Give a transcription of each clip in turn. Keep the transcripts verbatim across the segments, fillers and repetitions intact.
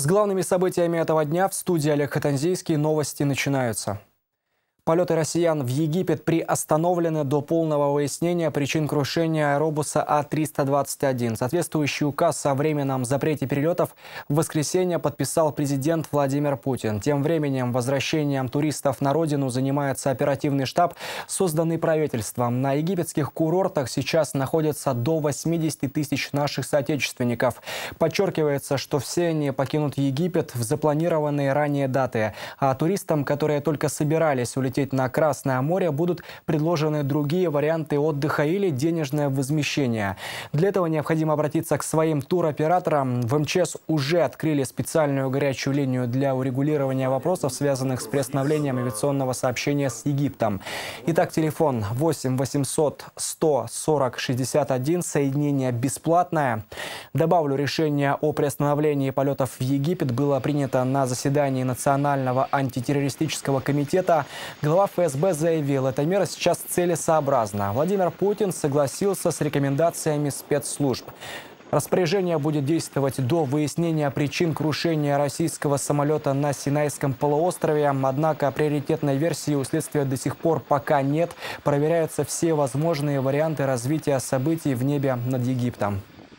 С главными событиями этого дня в студии Олег Хатанзийский. Новости начинаются. Полеты россиян в Египет приостановлены до полного выяснения причин крушения аэробуса А триста двадцать один. Соответствующий указ о временном запрете перелетов в воскресенье подписал президент Владимир Путин. Тем временем возвращением туристов на родину занимается оперативный штаб, созданный правительством. На египетских курортах сейчас находятся до восьмидесяти тысяч наших соотечественников. Подчеркивается, что все они покинут Египет в запланированные ранее даты. А туристам, которые только собирались улететь на Красное море, будут предложены другие варианты отдыха или денежное возмещение. Для этого необходимо обратиться к своим туроператорам. В эм че эс уже открыли специальную горячую линию для урегулирования вопросов, связанных с приостановлением авиационного сообщения с Египтом. Итак, телефон восемь восемьсот сто сорок шестьдесят один, соединение бесплатное. Добавлю, решение о приостановлении полетов в Египет было принято на заседании Национального антитеррористического комитета. Глава эф эс бэ заявил, эта мера сейчас целесообразна. Владимир Путин согласился с рекомендациями спецслужб. Распоряжение будет действовать до выяснения причин крушения российского самолета на Синайском полуострове. Однако приоритетной версии у следствия до сих пор пока нет. Проверяются все возможные варианты развития событий в небе над Египтом.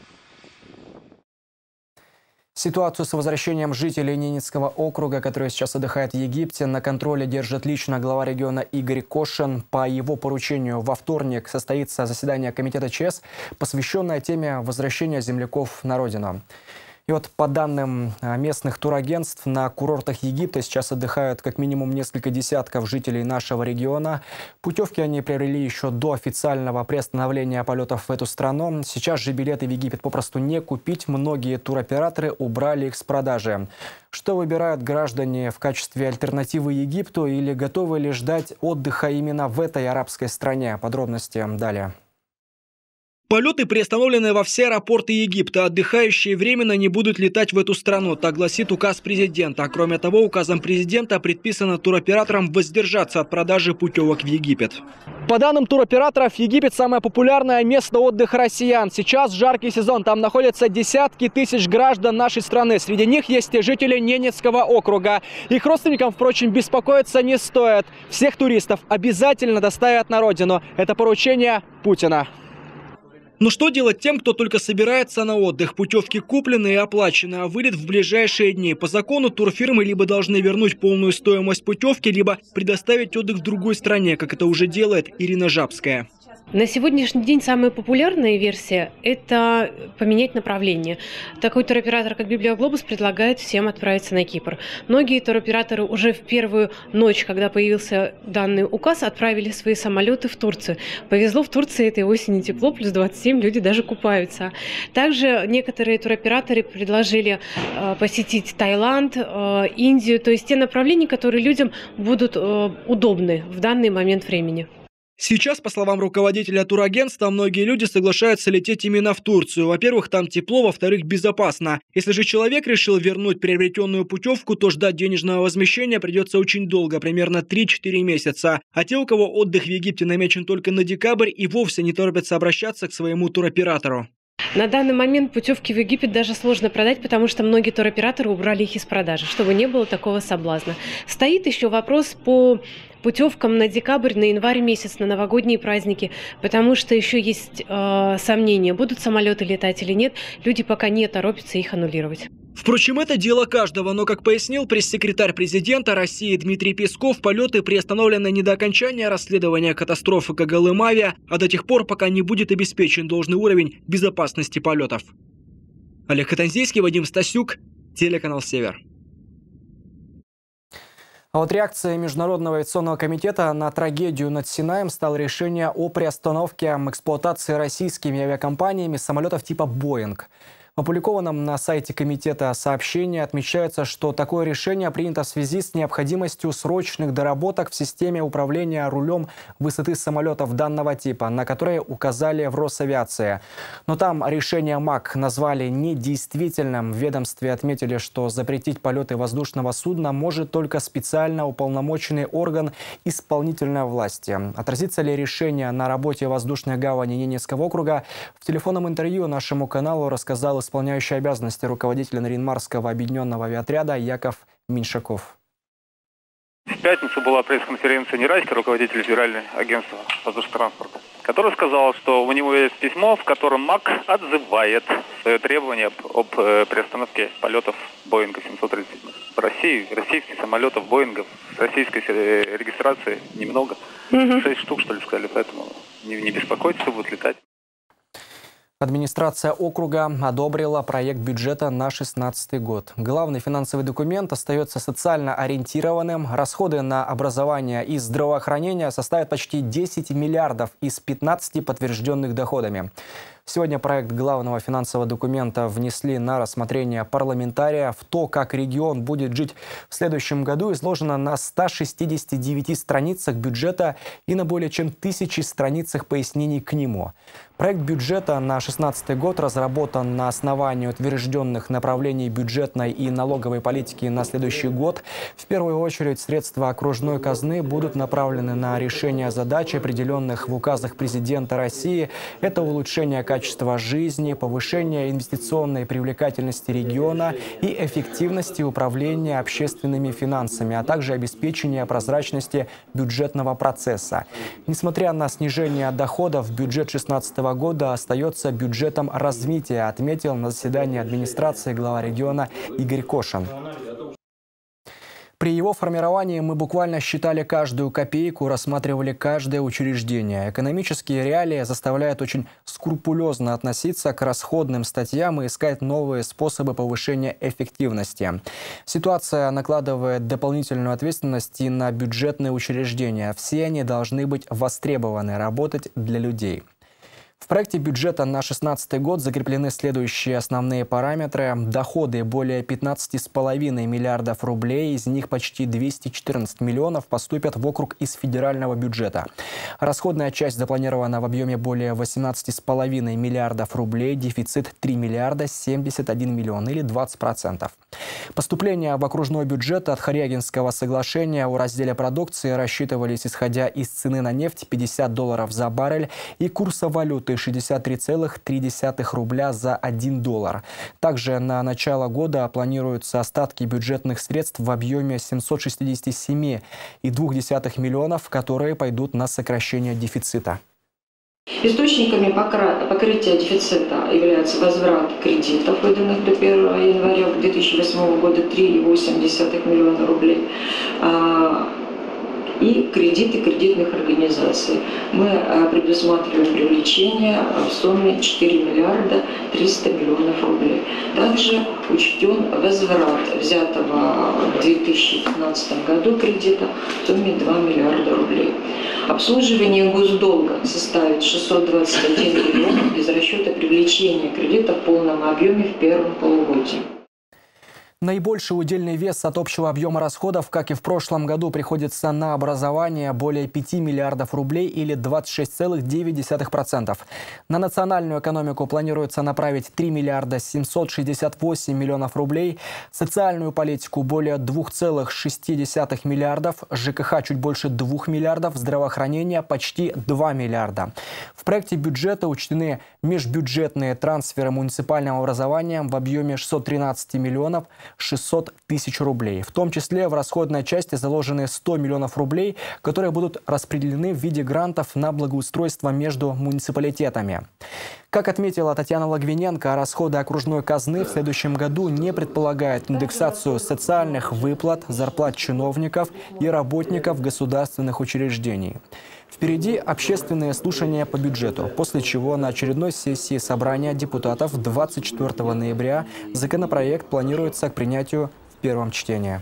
Ситуацию с возвращением жителей Ненецкого округа, которые сейчас отдыхают в Египте, на контроле держит лично глава региона Игорь Кошин. По его поручению во вторник состоится заседание комитета че эс, посвященное теме возвращения земляков на родину. И вот по данным местных турагентств, на курортах Египта сейчас отдыхают как минимум несколько десятков жителей нашего региона. Путевки они приобрели еще до официального приостановления полетов в эту страну. Сейчас же билеты в Египет попросту не купить. Многие туроператоры убрали их с продажи. Что выбирают граждане в качестве альтернативы Египту или готовы ли ждать отдыха именно в этой арабской стране? Подробности далее. Полеты приостановлены во все аэропорты Египта. Отдыхающие временно не будут летать в эту страну. Так гласит указ президента. Кроме того, указом президента предписано туроператорам воздержаться от продажи путевок в Египет. По данным туроператоров, Египет – самое популярное место отдыха россиян. Сейчас жаркий сезон. Там находятся десятки тысяч граждан нашей страны. Среди них есть и жители Ненецкого округа. Их родственникам, впрочем, беспокоиться не стоит. Всех туристов обязательно доставят на родину. Это поручение Путина. Но что делать тем, кто только собирается на отдых? Путевки куплены и оплачены, а вылет в ближайшие дни. По закону турфирмы либо должны вернуть полную стоимость путевки, либо предоставить отдых в другой стране, как это уже делает Ирина Жабская. На сегодняшний день самая популярная версия – это поменять направление. Такой туроператор, как Библиоглобус, предлагает всем отправиться на Кипр. Многие туроператоры уже в первую ночь, когда появился данный указ, отправили свои самолеты в Турцию. Повезло, в Турции этой осенью тепло, плюс двадцать семь, люди даже купаются. Также некоторые туроператоры предложили э, посетить Таиланд, э, Индию, то есть те направления, которые людям будут э, удобны в данный момент времени. Сейчас, по словам руководителя турагентства, многие люди соглашаются лететь именно в Турцию. Во-первых, там тепло, во-вторых, безопасно. Если же человек решил вернуть приобретенную путевку, то ждать денежного возмещения придется очень долго, примерно три-четыре месяца. А те, у кого отдых в Египте намечен только на декабрь, и вовсе не торопятся обращаться к своему туроператору. На данный момент путевки в Египет даже сложно продать, потому что многие туроператоры убрали их из продажи, чтобы не было такого соблазна. Стоит еще вопрос по путевкам на декабрь, на январь месяц, на новогодние праздники, потому что еще есть э, сомнения, будут самолеты летать или нет. Люди пока не торопятся их аннулировать. Впрочем, это дело каждого, но, как пояснил пресс-секретарь президента России Дмитрий Песков, полеты приостановлены не до окончания расследования катастрофы Когалым-Авиа, а до тех пор, пока не будет обеспечен должный уровень безопасности полетов. Олег Хатанзийский, Вадим Стасюк, телеканал «Север». А вот реакцией Международного авиационного комитета на трагедию над Синаем стало решение о приостановке эксплуатации российскими авиакомпаниями самолетов типа «Боинг». В опубликованном на сайте комитета сообщении отмечается, что такое решение принято в связи с необходимостью срочных доработок в системе управления рулем высоты самолетов данного типа, на которые указали в Росавиации. Но там решение МАК назвали недействительным. В ведомстве отметили, что запретить полеты воздушного судна может только специально уполномоченный орган исполнительной власти. Отразится ли решение на работе воздушной гавани Ненецкого округа? В телефонном интервью нашему каналу рассказал исполняющий обязанности руководителя Нарьян-Марского объединенного авиаотряда Яков Меньшаков. В пятницу была пресс-конференция Нераська, руководитель Федерального агентства воздушного транспорта, который сказал, что у него есть письмо, в котором МАК отзывает свое требование об, об э, приостановке полетов Боинга семьсот тридцать в России. Российских самолетов Боингов с российской э, регистрацией немного. Mm-hmm. Шесть штук, что ли, сказали, поэтому не, не беспокойтесь, все будут летать. Администрация округа одобрила проект бюджета на две тысячи шестнадцатый год. Главный финансовый документ остается социально ориентированным. Расходы на образование и здравоохранение составят почти десять миллиардов из пятнадцати подтвержденных доходами. Сегодня проект главного финансового документа внесли на рассмотрение парламентариев. То, как регион будет жить в следующем году, изложено на ста шестидесяти девяти страницах бюджета и на более чем тысячи страницах пояснений к нему. Проект бюджета на две тысячи шестнадцатый год разработан на основании утвержденных направлений бюджетной и налоговой политики на следующий год. В первую очередь средства окружной казны будут направлены на решение задач, определенных в указах президента России. Это улучшение качества жизни, повышение инвестиционной привлекательности региона и эффективности управления общественными финансами, а также обеспечение прозрачности бюджетного процесса. Несмотря на снижение доходов, бюджет две тысячи шестнадцатого года остается бюджетом развития, отметил на заседании администрации глава региона Игорь Кошин. При его формировании мы буквально считали каждую копейку, рассматривали каждое учреждение. Экономические реалии заставляют очень скрупулезно относиться к расходным статьям и искать новые способы повышения эффективности. Ситуация накладывает дополнительную ответственность и на бюджетные учреждения. Все они должны быть востребованы, работать для людей. В проекте бюджета на две тысячи шестнадцатый год закреплены следующие основные параметры. Доходы более пятнадцати с половиной миллиардов рублей, из них почти двести четырнадцать миллионов поступят в округ из федерального бюджета. Расходная часть запланирована в объеме более восемнадцати с половиной миллиардов рублей, дефицит три миллиарда семьдесят один миллион или двадцать процентов. Поступления в окружной бюджет от Хорягинского соглашения о разделе продукции рассчитывались исходя из цены на нефть пятьдесят долларов за баррель и курса валюты шестьдесят три целых три десятых рубля за один доллар. Также на начало года планируются остатки бюджетных средств в объеме семисот шестидесяти семи целых двух десятых миллионов, которые пойдут на сокращение дефицита. Источниками покрытия дефицита являются возврат кредитов, выданных до первого января две тысячи восьмого года три целых восемь десятых миллиона рублей, и кредиты кредитных организаций. Мы предусматриваем привлечение в сумме четыре миллиарда триста миллионов рублей. Также учтен возврат взятого в две тысячи пятнадцатом году кредита в сумме два миллиарда рублей. Обслуживание госдолга составит шестьсот двадцать один миллион без расчета привлечения кредита в полном объеме в первом полугодии. Наибольший удельный вес от общего объема расходов, как и в прошлом году, приходится на образование – более пяти миллиардов рублей или двадцать шесть целых девять десятых процента. На национальную экономику планируется направить три миллиарда семьсот шестьдесят восемь миллионов рублей, социальную политику – более двух целых шести десятых миллиардов, ЖКХ – чуть больше двух миллиардов, здравоохранение – почти два миллиарда. В проекте бюджета учтены межбюджетные трансферы муниципального образования в объеме шестьсот тринадцать миллионов шестьсот тысяч рублей. В том числе в расходной части заложены сто миллионов рублей, которые будут распределены в виде грантов на благоустройство между муниципалитетами. Как отметила Татьяна Логвиненко, расходы окружной казны в следующем году не предполагают индексацию социальных выплат, зарплат чиновников и работников государственных учреждений. Впереди общественные слушания по бюджету, после чего на очередной сессии собрания депутатов двадцать четвёртого ноября законопроект планируется к принятию в первом чтении.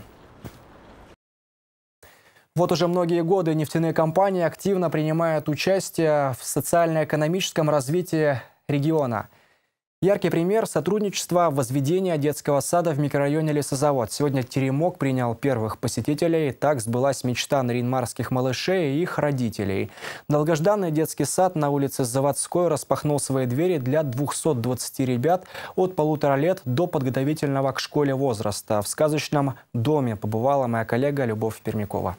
Вот уже многие годы нефтяные компании активно принимают участие в социально-экономическом развитии региона. Яркий пример – сотрудничества возведения детского сада в микрорайоне Лесозавод. Сегодня теремок принял первых посетителей. Так сбылась мечта нарьян-марских малышей и их родителей. Долгожданный детский сад на улице Заводской распахнул свои двери для двухсот двадцати ребят от полутора лет до подготовительного к школе возраста. В сказочном доме побывала моя коллега Любовь Пермякова.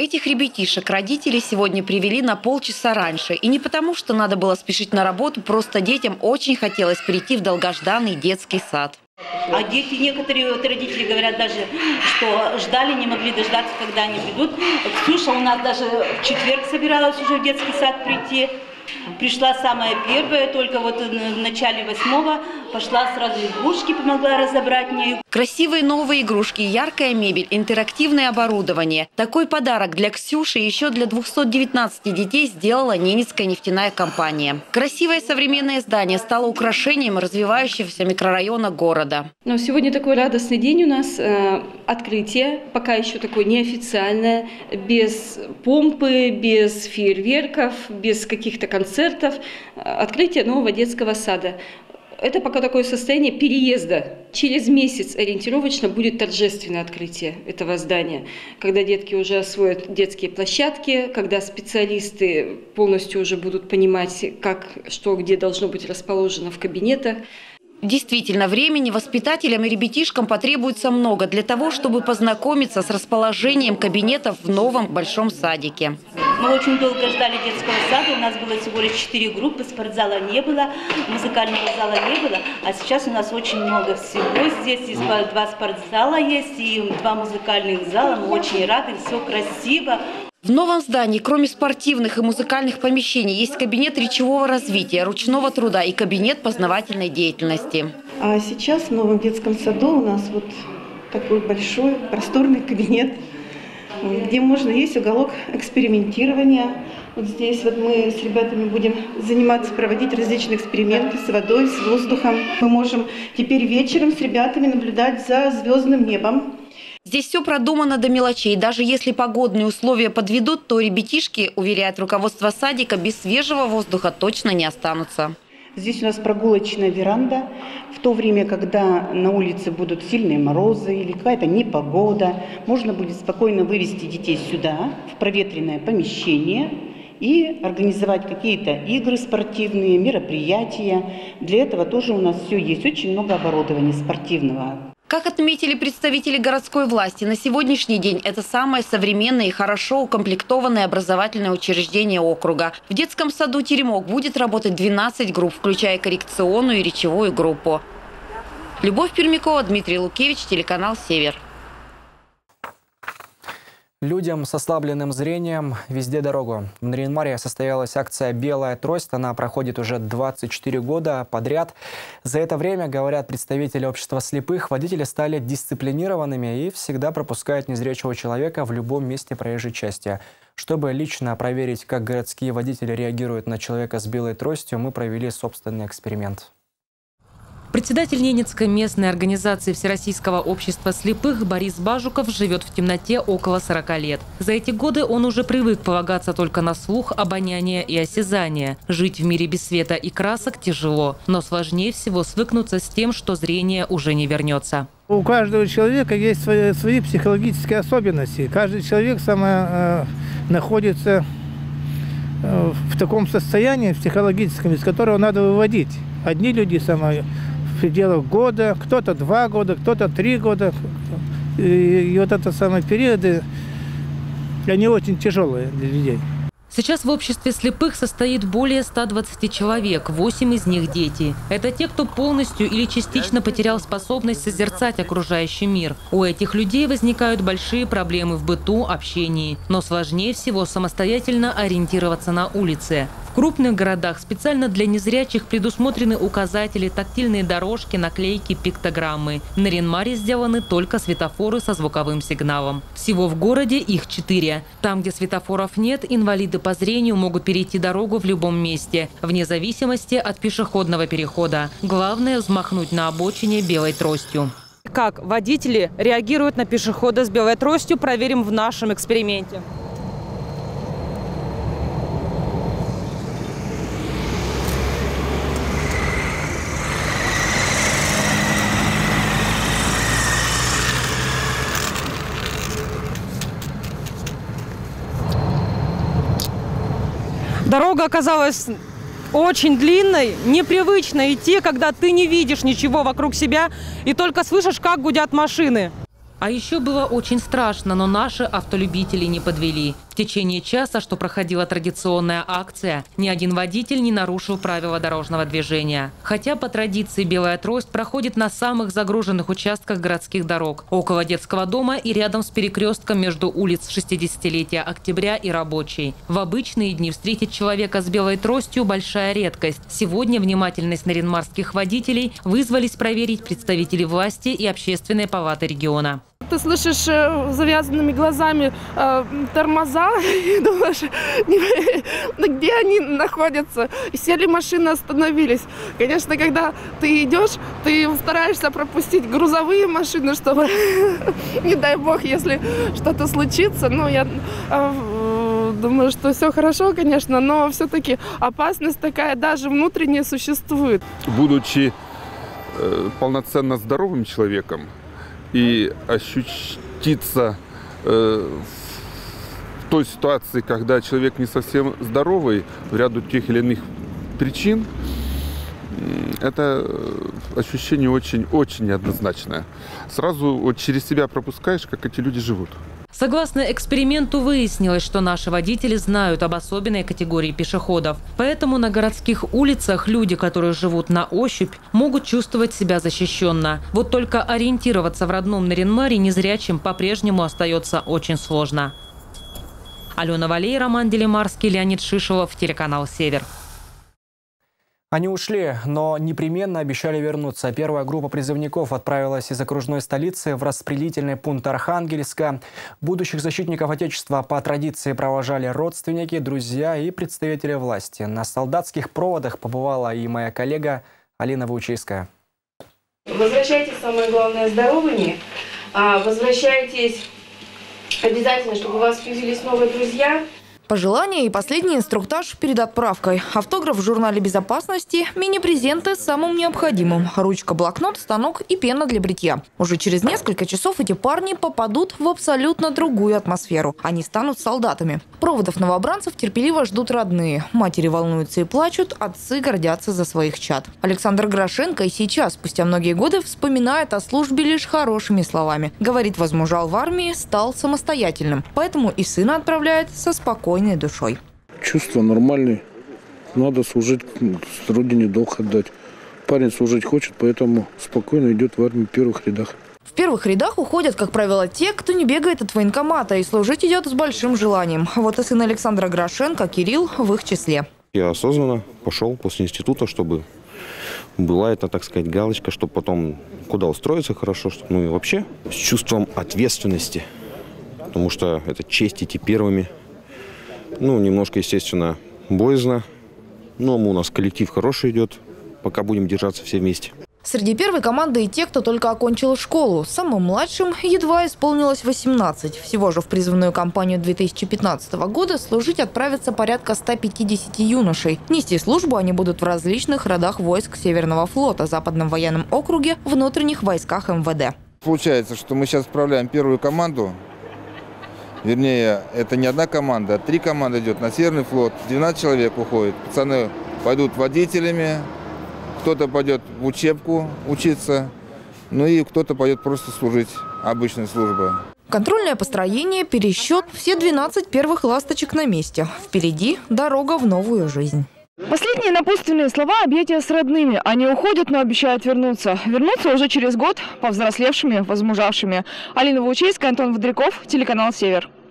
Этих ребятишек родители сегодня привели на полчаса раньше. И не потому, что надо было спешить на работу, просто детям очень хотелось прийти в долгожданный детский сад. А дети, некоторые вот родители говорят даже, что ждали, не могли дождаться, когда они придут. Ксюша у нас даже в четверг собиралась уже в детский сад прийти. Пришла самая первая, только вот в начале восьмого пошла сразу игрушки, помогла разобрать мне. Красивые новые игрушки, яркая мебель, интерактивное оборудование. Такой подарок для Ксюши и еще для двухсот девятнадцати детей сделала Ненецкая нефтяная компания. Красивое современное здание стало украшением развивающегося микрорайона города. Но сегодня такой радостный день у нас. Э, открытие, пока еще такое неофициальное, без помпы, без фейерверков, без каких-то концертов. Открытие нового детского сада. Это пока такое состояние переезда. Через месяц ориентировочно будет торжественное открытие этого здания, когда детки уже освоят детские площадки, когда специалисты полностью уже будут понимать, как, что, где должно быть расположено в кабинетах. Действительно, времени воспитателям и ребятишкам потребуется много для того, чтобы познакомиться с расположением кабинетов в новом большом садике. Мы очень долго ждали детского сада. У нас было всего лишь четыре группы, спортзала не было, музыкального зала не было. А сейчас у нас очень много всего. Здесь есть два спортзала есть и два музыкальных зала. Мы очень рады, все красиво. В новом здании, кроме спортивных и музыкальных помещений, есть кабинет речевого развития, ручного труда и кабинет познавательной деятельности. А сейчас в новом детском саду у нас вот такой большой просторный кабинет, где можно, есть уголок экспериментирования. Вот здесь вот мы с ребятами будем заниматься, проводить различные эксперименты с водой, с воздухом. Мы можем теперь вечером с ребятами наблюдать за звездным небом. Здесь все продумано до мелочей. Даже если погодные условия подведут, то ребятишки, уверяет руководство садика, без свежего воздуха точно не останутся. Здесь у нас прогулочная веранда. В то время, когда на улице будут сильные морозы или какая-то непогода, можно будет спокойно вывести детей сюда, в проветренное помещение, и организовать какие-то игры спортивные, мероприятия. Для этого тоже у нас все есть. Очень много оборудования спортивного. Как отметили представители городской власти, на сегодняшний день это самое современное и хорошо укомплектованное образовательное учреждение округа. В детском саду «Теремок» будет работать двенадцать групп, включая коррекционную и речевую группу. Любовь Пермякова, Дмитрий Лукевич, телеканал «Север». Людям с ослабленным зрением везде дорогу. В Нарьян-Маре состоялась акция «Белая трость». Она проходит уже двадцать четыре года подряд. За это время, говорят представители общества слепых, водители стали дисциплинированными и всегда пропускают незрячего человека в любом месте проезжей части. Чтобы лично проверить, как городские водители реагируют на человека с белой тростью, мы провели собственный эксперимент. Председатель Ненецкой местной организации Всероссийского общества слепых Борис Бажуков живет в темноте около сорока лет. За эти годы он уже привык полагаться только на слух, обоняние и осязание. Жить в мире без света и красок тяжело, но сложнее всего свыкнуться с тем, что зрение уже не вернется. У каждого человека есть свои, свои психологические особенности. Каждый человек сама, э, находится э, в таком состоянии психологическом, из которого надо выводить. Одни люди сама в пределах года, кто-то два года, кто-то три года. И, и вот это самые периоды, они очень тяжелые для людей. Сейчас в обществе слепых состоит более ста двадцати человек, восемь из них дети. Это те, кто полностью или частично потерял способность созерцать окружающий мир. У этих людей возникают большие проблемы в быту, общении. Но сложнее всего самостоятельно ориентироваться на улице. В крупных городах специально для незрячих предусмотрены указатели, тактильные дорожки, наклейки, пиктограммы. В Нарьян-Маре сделаны только светофоры со звуковым сигналом. Всего в городе их четыре. Там, где светофоров нет, инвалиды по зрению могут перейти дорогу в любом месте, вне зависимости от пешеходного перехода. Главное – взмахнуть на обочине белой тростью. Как водители реагируют на пешехода с белой тростью, проверим в нашем эксперименте. Дорога оказалась очень длинной, непривычно идти, когда ты не видишь ничего вокруг себя и только слышишь, как гудят машины. А еще было очень страшно, но наши автолюбители не подвели. В течение часа, что проходила традиционная акция, ни один водитель не нарушил правила дорожного движения. Хотя по традиции «Белая трость» проходит на самых загруженных участках городских дорог, около детского дома и рядом с перекрестком между улиц шестидесятилетия Октября и Рабочей. В обычные дни встретить человека с белой тростью – большая редкость. Сегодня внимательность наринмарских водителей вызвались проверить представители власти и общественной палаты региона. Ты слышишь э, завязанными глазами э, тормоза и думаешь, где они находятся. И сели машины, остановились. Конечно, когда ты идешь, ты стараешься пропустить грузовые машины, чтобы, не дай бог, если что-то случится. Ну, я э, думаю, что все хорошо, конечно, но все-таки опасность такая даже внутренняя существует. Будучи э, полноценно здоровым человеком, и ощутиться э, в той ситуации, когда человек не совсем здоровый в ряду тех или иных причин, это ощущение очень-очень неоднозначное. Сразу вот через себя пропускаешь, как эти люди живут. Согласно эксперименту выяснилось, что наши водители знают об особенной категории пешеходов. Поэтому на городских улицах люди, которые живут на ощупь, могут чувствовать себя защищенно. Вот только ориентироваться в родном Наринмаре незрячим по-прежнему остается очень сложно. Алена Валей, Роман Делимарский, Леонид Шишелов, телеканал «Север». Они ушли, но непременно обещали вернуться. Первая группа призывников отправилась из окружной столицы в распределительный пункт Архангельска. Будущих защитников Отечества по традиции провожали родственники, друзья и представители власти. На солдатских проводах побывала и моя коллега Алина Ваучейская. Возвращайтесь, самое главное, здоровыми. Возвращайтесь обязательно, чтобы у вас появились новые друзья. Пожелания и последний инструктаж перед отправкой. Автограф в журнале безопасности, мини-презенты с самым необходимым. Ручка, блокнот, станок и пена для бритья. Уже через несколько часов эти парни попадут в абсолютно другую атмосферу. Они станут солдатами. Проводов новобранцев терпеливо ждут родные. Матери волнуются и плачут, отцы гордятся за своих чад. Александр Грошенко и сейчас, спустя многие годы, вспоминает о службе лишь хорошими словами. Говорит, возмужал в армии, стал самостоятельным. Поэтому и сына отправляет со спокойной душой. Чувство нормальное. Надо служить, родине долг отдать. Парень служить хочет, поэтому спокойно идет в армию в первых рядах. В первых рядах уходят, как правило, те, кто не бегает от военкомата и служить идет с большим желанием. Вот и сын Александра Грошенко, Кирилл, в их числе. Я осознанно пошел после института, чтобы была эта, так сказать, галочка, чтобы потом куда устроиться хорошо, ну и вообще с чувством ответственности, потому что это честь идти первыми. Ну, немножко, естественно, боязно, но у нас коллектив хороший идет, пока будем держаться все вместе. Среди первой команды и те, кто только окончил школу. Самым младшим едва исполнилось восемнадцать. Всего же в призывную кампанию две тысячи пятнадцатого года служить отправится порядка ста пятидесяти юношей. Нести службу они будут в различных родах войск Северного флота, Западном военном округе, внутренних войсках эм вэ дэ. Получается, что мы сейчас отправляем первую команду. Вернее, это не одна команда, а три команды идет на Северный флот. двенадцать человек уходит. Пацаны пойдут водителями, кто-то пойдет в учебку учиться, ну и кто-то пойдет просто служить обычной службой. Контрольное построение, пересчет, все двенадцать первых ласточек на месте. Впереди дорога в новую жизнь. Последние напутственные слова – объятия с родными. Они уходят, но обещают вернуться. Вернуться уже через год, повзрослевшими, возмужавшими. Алина Ваучейская, Антон Водряков, телеканал «Север».